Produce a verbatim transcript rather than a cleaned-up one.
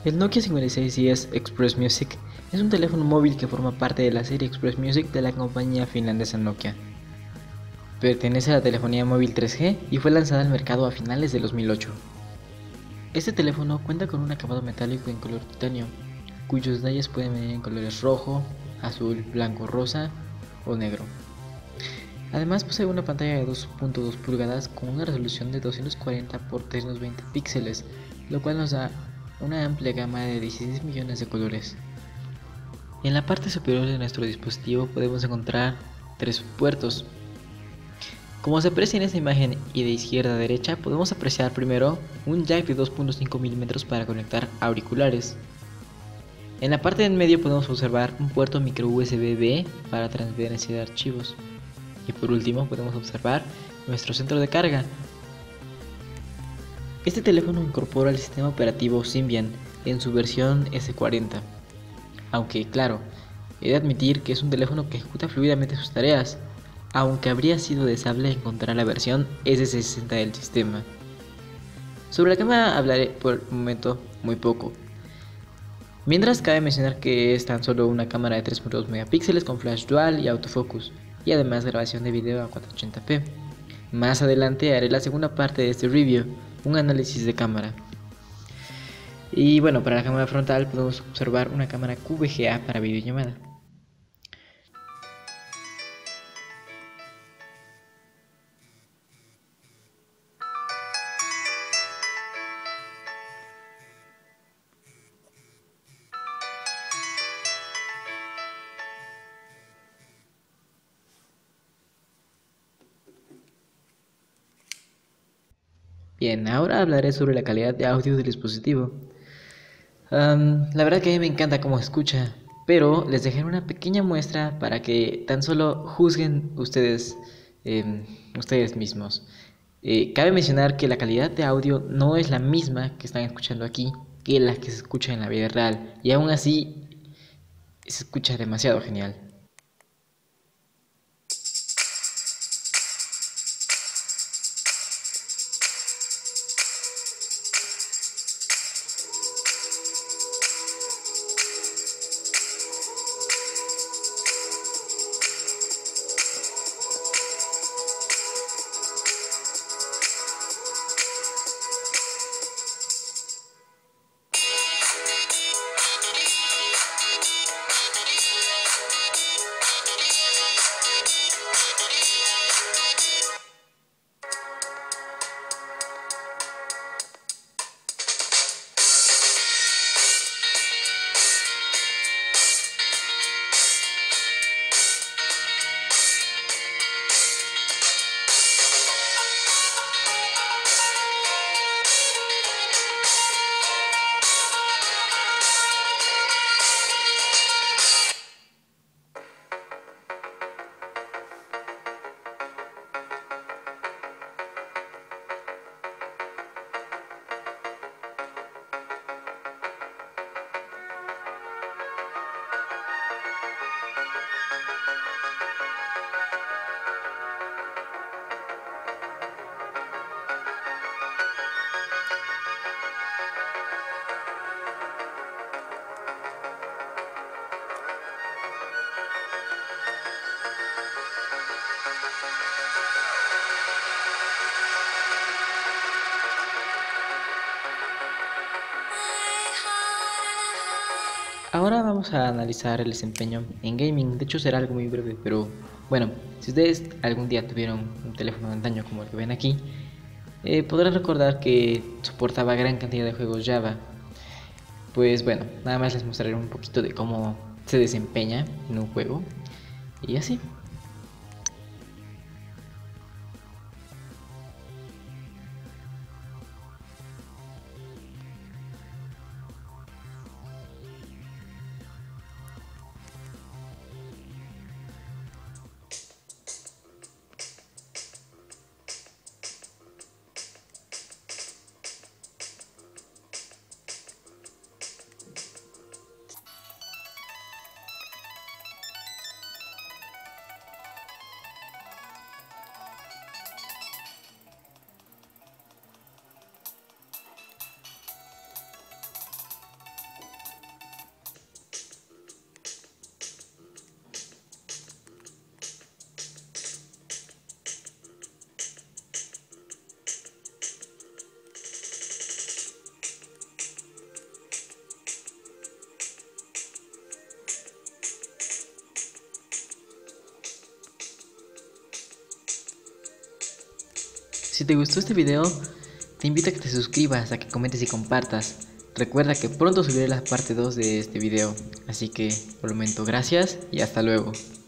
El Nokia cincuenta y seis diez Express Music es un teléfono móvil que forma parte de la serie Express Music de la compañía finlandesa Nokia. Pertenece a la telefonía móvil tres G y fue lanzada al mercado a finales de dos mil ocho. Este teléfono cuenta con un acabado metálico en color titanio, cuyos detalles pueden venir en colores rojo, azul, blanco, rosa o negro. Además posee una pantalla de dos punto dos pulgadas con una resolución de doscientos cuarenta por trescientos veinte píxeles, lo cual nos da una amplia gama de dieciséis millones de colores. En la parte superior de nuestro dispositivo podemos encontrar tres puertos. Como se aprecia en esta imagen y de izquierda a derecha, podemos apreciar primero un jack de dos punto cinco milímetros para conectar auriculares. En la parte del medio podemos observar un puerto micro U S B-B para transferencia de archivos. Y por último podemos observar nuestro centro de carga. Este teléfono incorpora el sistema operativo Symbian en su versión ese cuarenta. Aunque claro, he de admitir que es un teléfono que ejecuta fluidamente sus tareas, aunque habría sido deseable encontrar la versión ese sesenta del sistema. Sobre la cámara hablaré por el momento muy poco. Mientras cabe mencionar que es tan solo una cámara de tres punto dos megapíxeles con flash dual y autofocus, y además grabación de video a cuatrocientos ochenta p. Más adelante haré la segunda parte de este review, un análisis de cámara. Y bueno, para la cámara frontal podemos observar una cámara Q V G A para videollamada. Bien, ahora hablaré sobre la calidad de audio del dispositivo. Um, la verdad que a mí me encanta cómo se escucha, pero les dejaré una pequeña muestra para que tan solo juzguen ustedes, eh, ustedes mismos. Eh, cabe mencionar que la calidad de audio no es la misma que están escuchando aquí que la que se escucha en la vida real, y aún así se escucha demasiado genial. Ahora vamos a analizar el desempeño en gaming. De hecho será algo muy breve, pero bueno, si ustedes algún día tuvieron un teléfono de antaño como el que ven aquí, eh, podrán recordar que soportaba gran cantidad de juegos Java. Pues bueno, nada más les mostraré un poquito de cómo se desempeña en un juego y así. Si te gustó este video, te invito a que te suscribas, a que comentes y compartas. Recuerda que pronto subiré la parte dos de este video. Así que por el momento gracias y hasta luego.